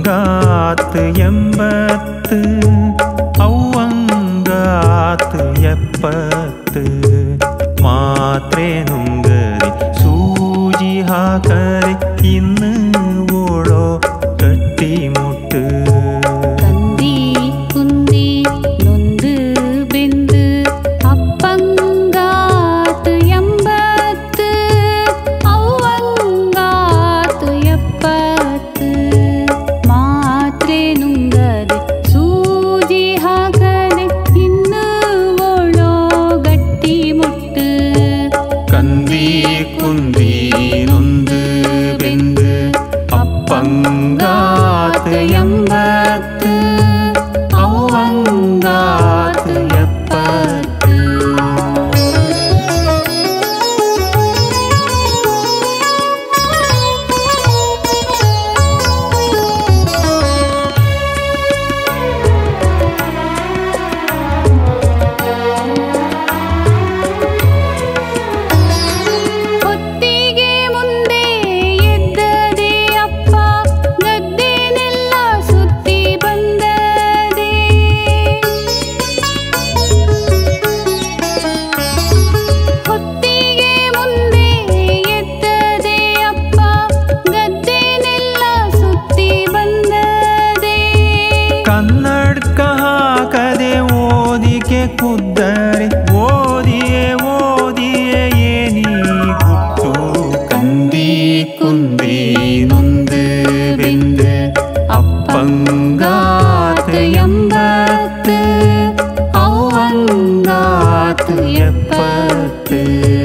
ಅಪ್ಪಂಗಾತ್ ಎಂಬತ್ತು ಅವ್ವಂಗಾತ್ ಎಪ್ಪತ್ತು ಮಾತ್ರೆ ನುಂಗರಿ ಸೂಜಿ ಹಾಕರೆ ಇನ್ನು ಓಡೋ ಗಟ್ಟಿ ಮುಟ್ಟು ಕಂದಿ ಕುಂದಿ ನೊಂದು ಬೆಂದು ಅಪ್ಪಂಗಾತ್ ಎಂಬತ್ತು ಅವ್ವಂಗಾತ್ ಎಪ್ಪತ್ತು ಮಾತ್ರೆ ನುಂಗದೆ ಸೂಜಿ ಹಾಕದೆ ಇನ್ನು ಓಡೋ ಗಟ್ಟಿ ಮುಟ್ಟು ಕಂದಿ ಕುಂದಿ ನೊಂದು ಬೆಂದು ಅಪ್ಪಂಗಾತ್ ಎಂಬತ್ತು ಅವ್ವಂಗಾತ್ ಎಪ್ಪತ್ತು ಹೊತ್ತಿಗೆ ಮುಂದೆ ಎದ್ದದೆ ಅಪ್ಪ ಗದ್ದೆನೆಲ್ಲ ಸುತ್ತಿ ಬಂದದೆ ಹೊತ್ತಿಗೆ ಮುಂದೆ ಎದ್ದದೆ ಅಪ್ಪ ಗದ್ದೆನೆಲ್ಲ ಸುತ್ತಿ ಬಂದದೆ ಕನ್ನಡಕ ಹಾಕದೆ ಓದಿಕೆ ಕುದ್ದರೆ ಓದಿಯೇ ಓದಿಯೇ ಏನಿ ಗುಟ್ಟು ಕಂದಿ ಕುಂದಿ ನೊಂದು ಬೆಂದು ಅಪ್ಪಂಗಾತ್ ಎಂಬತ್ತು ಅವ್ವಂಗಾತ್ ಎಪ್ಪತ್ತು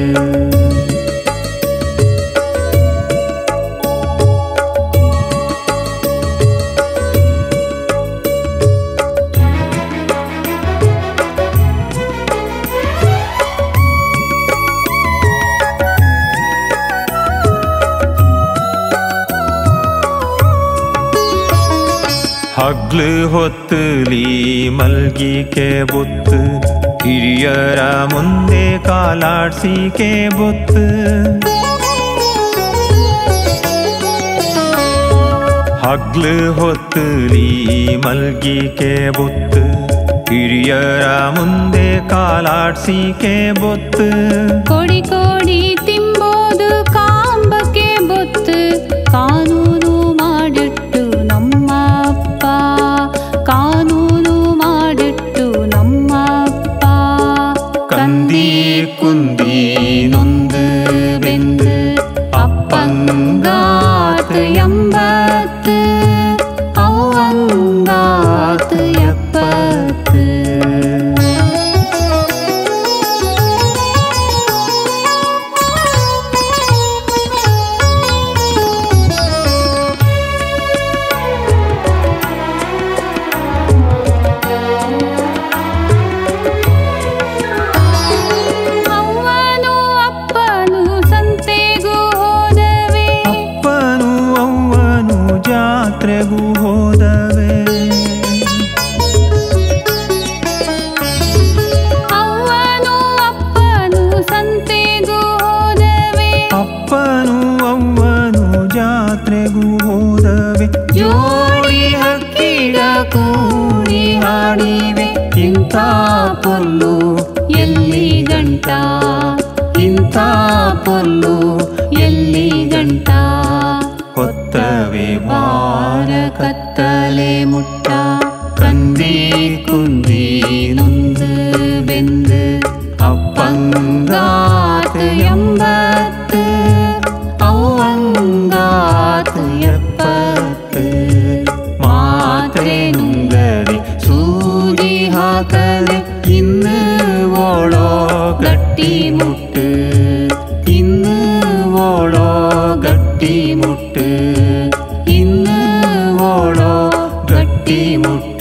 ಹಗ್ಲು ಹೊತ್ತಲಿ ಮಲ್ಗಿಕೆ ಬೊತ್ತು ಹಿರಿಯರ ಮುಂದೆ ಕಾಲಾಡ್ಸಿಕೆ ಬೊತ್ತು ಹಗ್ಲು ಹೊತ್ತಲಿ ಮಲ್ಗಿಕೆ ಬೊತ್ತು ಹಿರಿಯರ ಮುಂದೆ ಕಾಲಾಡ್ಸಿಕೆ ಬೊತ್ತು ಕೊಡಿ ಕೊಡಿ ತಿಂಬೋದು ಕಾಂಬಕ್ಕೆ ಬೊತ್ತು ಕಾನೂನು ಮಾಡಿಟ್ಟು ನಮ್ಮ ಅಪ್ಪ ಕಾನೂನು ಮಾಡಿಟ್ಟು ನಮ್ಮ ಅಪ್ಪ ಕಂದಿ ಕುಂದಿ ನೊಂದು ಬೆಂದು ಅಪ್ಪಂಗಾತ್ ಎಂಬತ್ತು ಅವ್ವಂಗಾತ್ ಎಪ್ಪತ್ತು ಅವ್ವನು ಅಪ್ಪನು ಸಂತೆಗೂ ಹೋದವೆ ಅಪ್ಪನು ಅವ್ವನು ಜಾತ್ರೆಗೂ ಹೋದವೆ ಅವ್ವನು ಅಪ್ಪನು ಸಂತೆಗೂ ಹೋದವೆ ಅಪ್ಪನು ಅವ್ವನು ಜಾತ್ರೆಗೂ ಹೋದವೆ ಜೋಡಿ ಹಕ್ಕಿಗ ಕೂಡಿ ಹಾಡಿವೆ ಇಂಥ ಪೊಲ್ಲು ಎಲ್ಲಿ ಗಂಟ ಇಂಥ ಪೊಲ್ಲು ಎಲ್ಲಿ ಗಂಟ ಹೊತ್ತವೆ ಬಾರ ಕತ್ತಲೆ ಮುಟ್ಟ ಕಂದಿ ಕುಂದಿ ನೊಂದು ಬೆಂದು ಅಪ್ಪಂಗಾತ್ ಎಂಬತ್ತು ಅವ್ವಂಗಾತ್ ಎಪ್ಪತ್ತು ಮಾತ್ರೆ ನುಂಗದೆ ಸೂಜಿ ಹಾಕದೆ ಇನ್ನು ಓಡೋ ಗಟ್ಟಿ ಮುಟ್ಟು ಇನ್ನು ಓಡೋ ಗಟ್ಟಿ ಮುಟ್ಟು ಇನ್ನು ಓಡೋ ಗಟ್ಟಿ ಮುಟ್ಟು